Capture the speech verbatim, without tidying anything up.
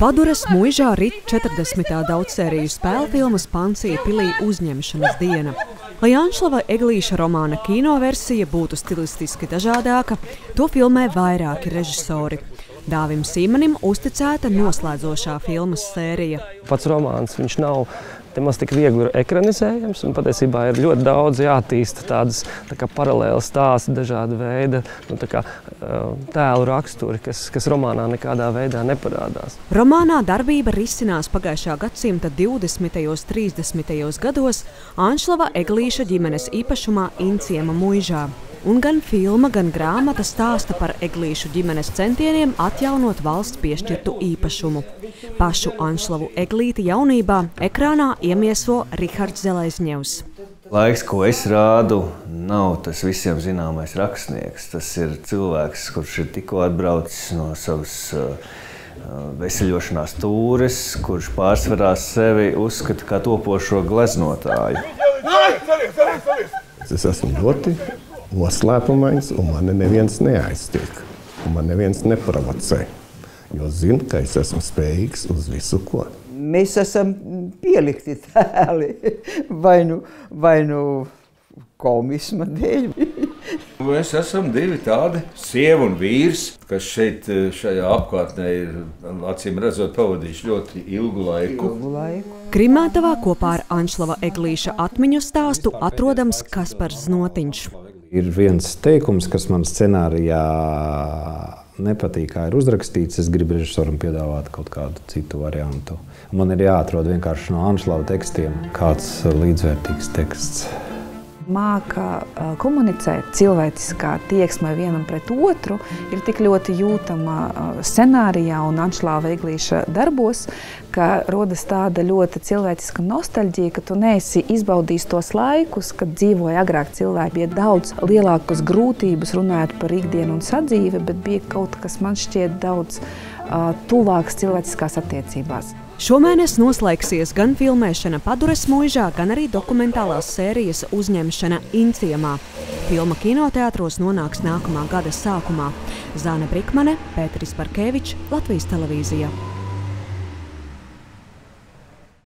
Padures muižā rit četrdesmitā daudzsēriju spēļu filmas Pansija pilī uzņemšanas diena. Lai Anšlava Eglīša romāna kinoversija būtu stilistiski dažādāka, to filmē vairāki režisori. Dāvim Sīmanim uzticēta noslēdzošā filmas sērija. Pats romāns viņš nav nemaz tik viegli ekranizējams, un patiesībā ir ļoti daudz jātīsta tādas tā kā paralēli stāsti, dažāda veida nu, tā kā, tēlu raksturi, kas, kas romānā nekādā veidā neparādās. Romānā darbība risinās pagājušā gadsimta divdesmitajos, trīsdesmitajos gados Anšlava Eglīša ģimenes īpašumā Inciema muižā. Un gan filma, gan grāmata stāsta par Eglīšu ģimenes centieniem atjaunot valsts piešķirtu īpašumu. Pašu Anšlavu Eglīti jaunībā ekrānā iemieso Rihards Zelezņevs. Laiks, ko es rādu, nav tas visiem zināmais rakstnieks. Tas ir cilvēks, kurš ir tikko atbraucis no savas uh, veseļošanās tūres, kurš pārsvarā sevi uzskata kā topošo gleznotāju. Es esmu ļoti noslēpumains, un mani neviens neaiztiek, un man neviens neprovocē, jo zinu, ka es esmu spējīgs uz visu ko. Mēs esam pielikti tēli, vai nu, vai nu komisma dēļ. Mēs esam divi tādi sieva un vīrs, kas šeit šajā apkārtnē ir, acīm redzot, pavadījuši ļoti ilgu laiku. Ilgu laiku. Krimētavā kopā ar Anšlava Eglīša atmiņu stāstu atrodams Kaspars Znotiņš. Ir viens teikums, kas man scenārijā nepatīk, kā ir uzrakstīts. Es gribu režisoram piedāvāt kaut kādu citu variantu. Man ir jāatrod vienkārši no Anšlava tekstiem kāds līdzvērtīgs teksts. Māka komunicēt, cilvēciskā tieksme vienam pret otru ir tik ļoti jūtama scenārijā un Anšlava Eglīša darbos, ka rodas tāda ļoti cilvēciska nostalģija, ka tu neesi izbaudījis tos laikus, kad dzīvoja agrāk cilvēki, bija daudz lielākas grūtības runājot par ikdienu un sadzīvi, bet bija kaut kas man šķiet daudz uh, tuvāks cilvēciskās attiecībās. Šomēnes noslēgsies gan filmēšana Padures muižā, gan arī dokumentālās sērijas uzņemšana Inciemā. Filma kinoteātros nonāks nākamā gada sākumā. Zāne Brikmane, Pēteris Barkevičs, Latvijas televīzija.